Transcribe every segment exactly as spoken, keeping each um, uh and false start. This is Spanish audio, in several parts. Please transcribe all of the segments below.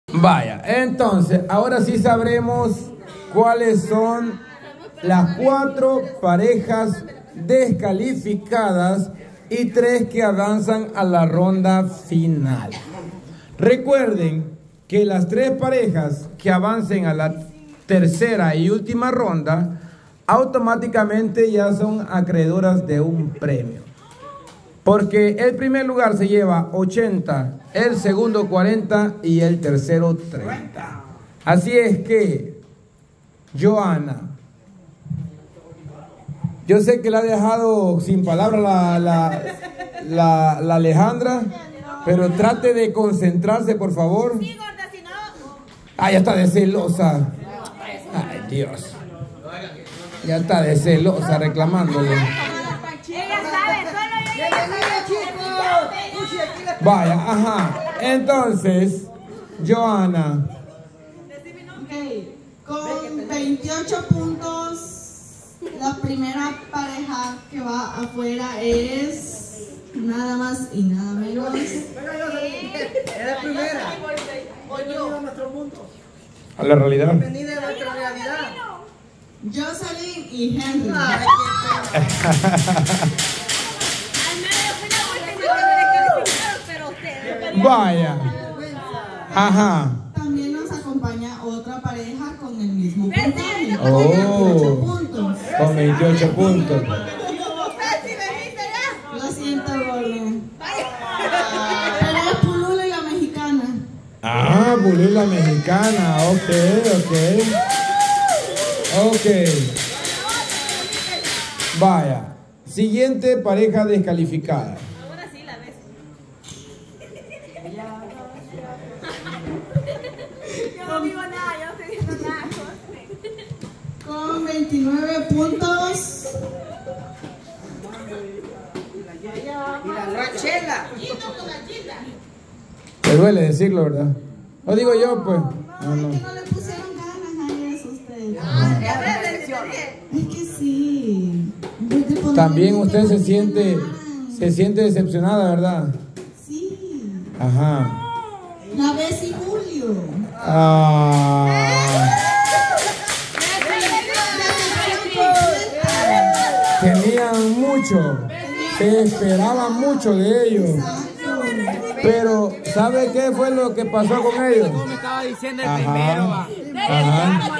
Vaya, entonces, ahora sí sabremos cuáles son las cuatro parejas descalificadas y tres que avanzan a la ronda final. Recuerden que las tres parejas que avancen a la tercera y última ronda automáticamente ya son acreedoras de un premio. Porque el primer lugar se lleva ochenta, el segundo cuarenta y el tercero treinta. Así es que, Joana, yo sé que la ha dejado sin palabras la, la, la, la Alejandra, pero trate de concentrarse, por favor. Sí, gorda, si no... Ah, ya está de celosa. Ay, Dios. Ya está de celosa reclamándole. Ella sabe, solo ella sabe. Vaya, ajá. Entonces, Joana. Okay. Con veintiocho puntos, la primera pareja que va afuera es nada más y nada menos. Es la primera. Bienvenido a nuestro mundo. A la realidad. Bienvenida a nuestra realidad. Jocelyn y Henry. Ay, Vaya. Ajá. También nos acompaña otra pareja con el mismo puntaje. Oh. Con veintiocho puntos. Con veintiocho puntos. Lo siento, gordo. Pero es Pulula y la mexicana. Ah, Pulula mexicana. Ok, ok. Ok. Vaya. Siguiente pareja descalificada. Ahora sí la ves. Yo no digo nada, yo no estoy diciendo nada. Con veintinueve puntos. Y la Rachela. Te duele decirlo, ¿verdad? Lo digo yo, pues. No, No, no. es que no le pusieron ganas a eso ustedes. Ah, Es que sí. En vez de ponerle También mente, usted se ponerle siente, ganas. se siente decepcionada, ¿verdad? Sí. Ajá. La Bess y Julio. Ah. Tenían mucho, se esperaba mucho de ellos. Pero, ¿sabe qué fue lo que pasó con ellos? Como me estaba diciendo el Ajá. primero, va. Ajá.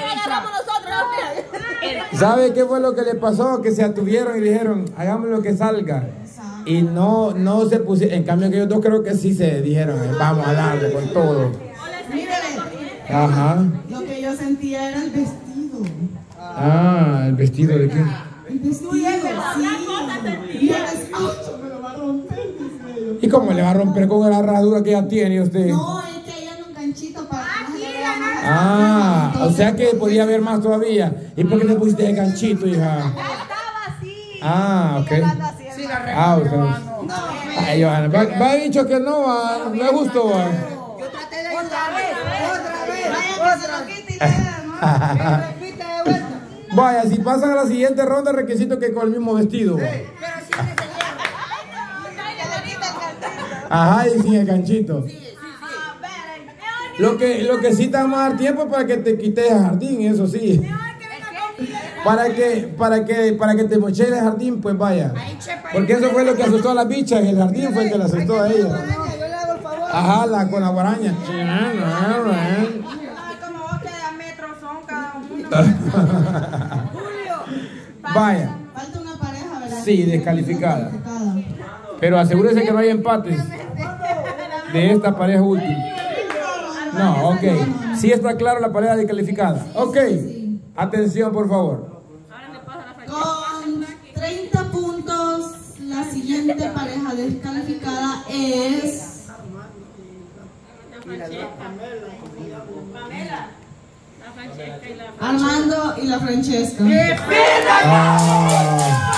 ¿Sabe qué fue lo que le pasó? Que se atuvieron y dijeron, hagamos lo que salga. Y no, no se pusieron. En cambio, que ellos dos creo que sí se dijeron, eh, vamos a darle con todo. Mire, Ajá. lo que yo sentía era el vestido. Ah, ¿el vestido de qué? El vestido, sí. Y yo les, ¡ay, me lo va a romper! dice ellos. ¿Y cómo le va a romper con la herradura que ya tiene usted? No, es que hay un ganchito para que no se le vea más. Ah, o sea que podía haber más todavía. ¿Y por qué le pusiste el ganchito, hija? estaba así. Ah, ok. Sí, la Ah, Rachela. usted. Ay, Johanna, va, va dicho que no, va, no le gustó, va. Yo traté de ayudarle. Otra vez. Vaya que se lo quite y le da, ¿no? Repite de vuelta. Vaya, si pasan a la siguiente ronda, requisito que con el mismo vestido. Va. Ajá, y sin el ganchito. Lo que, lo que sí te vamos a dar tiempo para que te quites el jardín, eso sí. Para que, para que, para que te moche el jardín, pues vaya. Porque eso fue lo que asustó a las bichas, el jardín fue el que la asustó a ella. Yo le hago el favor. Ajá, la, con la guaraña. Como vos que de metros son cada uno. Vaya, Falta una pareja, ¿verdad? sí, descalificada. Pero asegúrese que no hay empates de esta pareja última. No, ok. Sí está claro la pareja descalificada. Ok. Atención, por favor. Con treinta puntos, la siguiente pareja descalificada es Armando y la Francesca. Ah.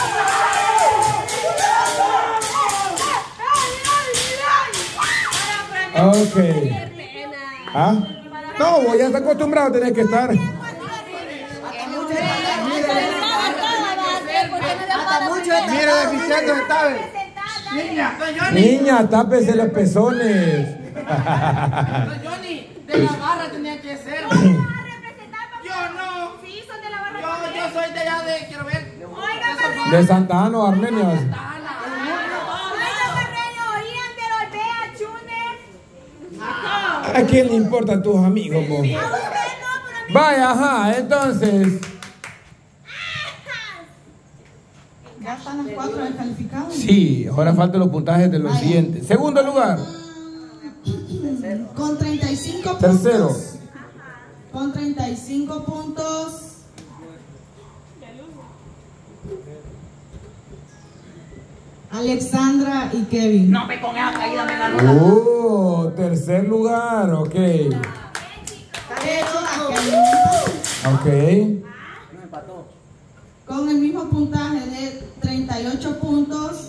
Ok. ¿Ah? No, vos ya está acostumbrado a tener que estar. Mira, deficiente esta vez. Niña, Niña, tápese los pezones. Johnny, De la barra tenía que ser. ¿No vas a representar, papá? Yo no. Sí, son de la barra. Yo, también. yo soy de allá de, quiero ver. Oiga, Barreño. De Santa Ana o Armenia. Oiga, Barreño, oían de los Bea, Chune. ¿A quién le importan tus amigos, vos? A usted no, pero a mí. Vaya, ajá, entonces. Ya están los cuatro descalificados. Sí, ahora faltan los puntajes de los siguientes. Segundo lugar. Con treinta y cinco Tercero. puntos. Con treinta y cinco puntos. Alexandra y Kevin. No me con esa caída me ganó. Oh, tercer lugar, ok. Pero aquí hay un empate. Ok. No empató. Con el mismo puntaje de treinta y ocho puntos,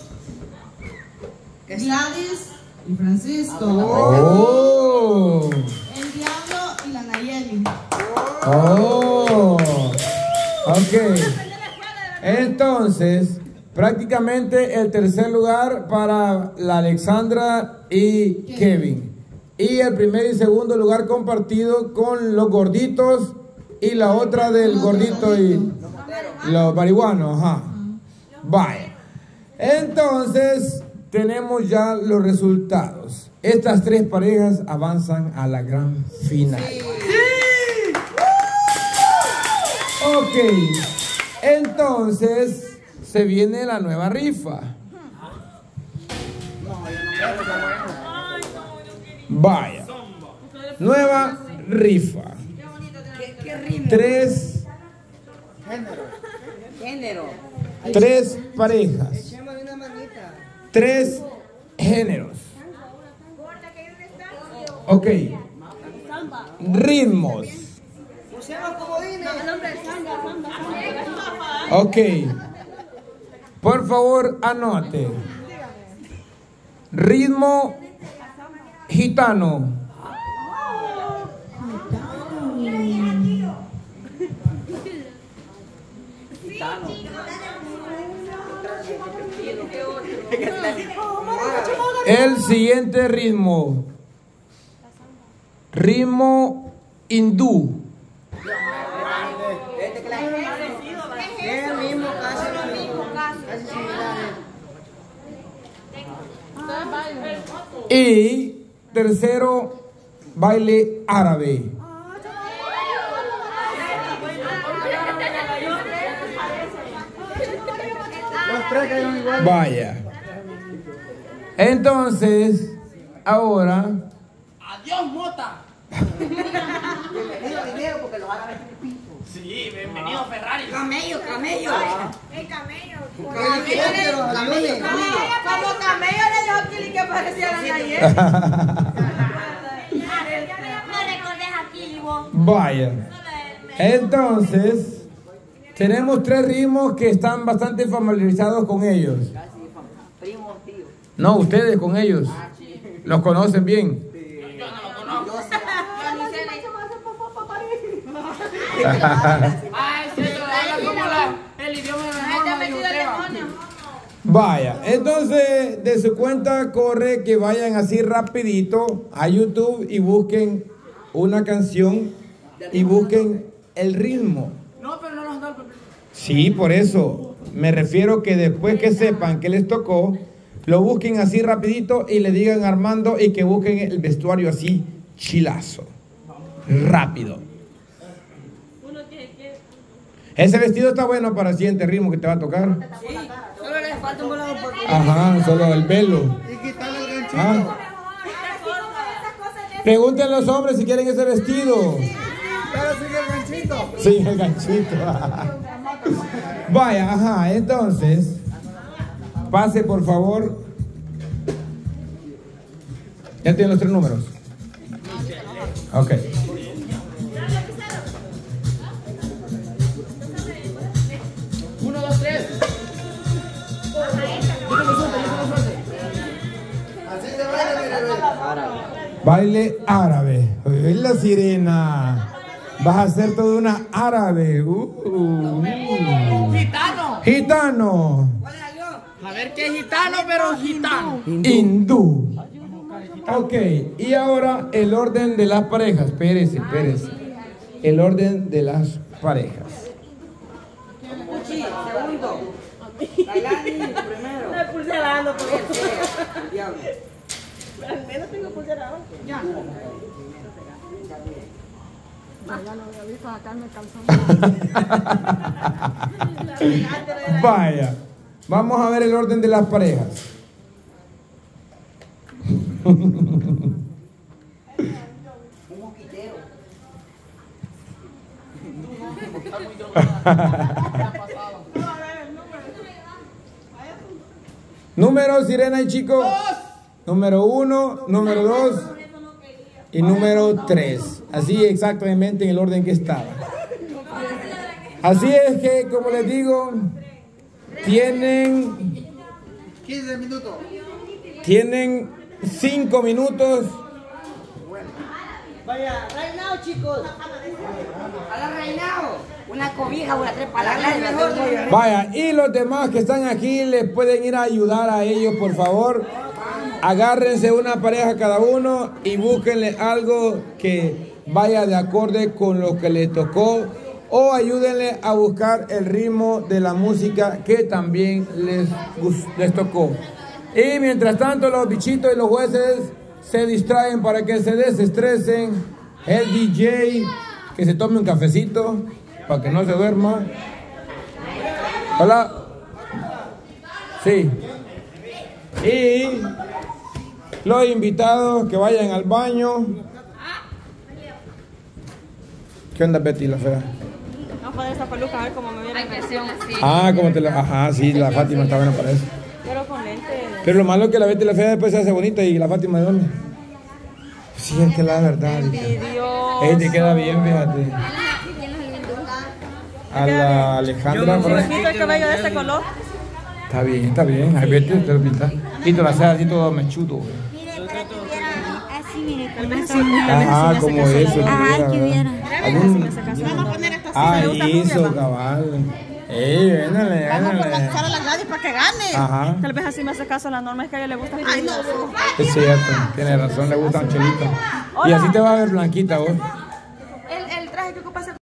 Gladys y Francisco. Oh. El Diablo y la Nayeli. Oh. Ok. Entonces, prácticamente el tercer lugar para la Alexandra y Kevin. Y el primer y segundo lugar compartido con los gorditos y la otra del gordito y los marihuanos. Ajá. Vaya. Entonces, tenemos ya los resultados. Estas tres parejas avanzan a la gran final. Ok. Entonces, se viene la nueva rifa. Vaya. Nueva rifa. Tres, Género. tres parejas. Echémosle una manita. Tres géneros. Ok. Ritmos. Usemos comodines. Ok. Por favor, anote. Ritmo gitano. El siguiente ritmo. Ritmo hindú. Es el mismo, casi lo mismo. Casi similares. Y tercero, baile árabe. Los tres cayeron igual. Vaya. Entonces, ahora, Adiós, mota. Bienvenido dinero porque los árabes tienen piso. Sí, bienvenido Ferrari. Camello, camello. El camello. Camello, camello. Como camello le dio Kili que parecía la Nayeli. No recordes a Kili, vos. vaya. Entonces, tenemos tres ritmos que están bastante familiarizados con ellos. Primo, tío. No, ustedes con ellos. Los conocen bien. Yo no lo conozco. Ay, sí, pero habla como la, el idioma de la norma de Uteba. Vaya, entonces de su cuenta corre que vayan así rapidito a YouTube y busquen una canción y busquen el ritmo. No, pero no nos da el papel. Sí, por eso me refiero que después que sepan que les tocó, lo busquen así rapidito y le digan a Armando y que busquen el vestuario así chilazo, rápido. Ese vestido está bueno para el siguiente ritmo que te va a tocar. Sí, solo le falta un volado por Ajá, solo el pelo. y quitarle el ganchito. Ah. Pregúntenle a los hombres si quieren ese vestido. Pero sigue el ganchito. Sí, el ganchito. Vaya, ajá, entonces, pase por favor. ¿Ya tienen los tres números? Ok. Uno, dos, tres. Así se baila, mire, Baile árabe. Oye, la sirena. Vas a hacer toda una árabe. Uh, uh. Gitano. Gitano. ¿Cuál es el yo? A ver qué es gitano, pero gitano. Hindú. Ok, y ahora el orden de las parejas. Espérese, espérese. El orden de las parejas. Puchi, segundo. Gailani, primero. Estoy pulserando, por favor. Diablo. Al menos tengo pulserado. Ya. Vaya, vamos a ver el orden de las parejas. Un mosquitero. Número, Sirena y Chico. Número uno, número dos y número tres. Así exactamente en el orden que estaba. Así es que, como les digo, tienen quince minutos. Tienen cinco minutos. Vaya, reinado, chicos. A la reinado. Una cobija, una tres palabras mejor. Vaya, y los demás que están aquí les pueden ir a ayudar a ellos, por favor. Agárrense una pareja cada uno y búsquenle algo que vaya de acorde con lo que les tocó, o ayúdenle a buscar el ritmo de la música que también les, les tocó. Y mientras tanto los bichitos y los jueces se distraen para que se desestresen. El D J que se tome un cafecito para que no se duerma. Hola. Sí. Y los invitados que vayan al baño. ¿Qué onda, Betty, la fea? Vamos a poner esta peluca a ver cómo me viene la impresión. Ah, como te la... Ajá, sí, la Fátima está buena para eso. Pero con lentes. Pero lo malo es que la Betty la fea después se hace bonita y la Fátima de dónde. Sí, es que la verdad. Envidiosa. Ey, te queda bien, fíjate. A la Alejandra. Si me pinto el cabello de este color. Está bien, está bien. Ay, Betty, te lo pintas. Y te lo haces así todo mechudo, güey. Mire, para que viera así, mire. Tal vez así me Ajá, como eso. Ajá, que viera. Vamos a poner esta Ah, eso, cabal. Ey, véndale, Vamos a véndale. organizar a la Gladys para que gane. Ajá. Tal vez así me hace caso a la norma, es que a ella le gusta. Ay, no. Es cierto, tiene razón, le gustan chelitos. Y así te va a ver blanquita vos. El, el traje que ocupa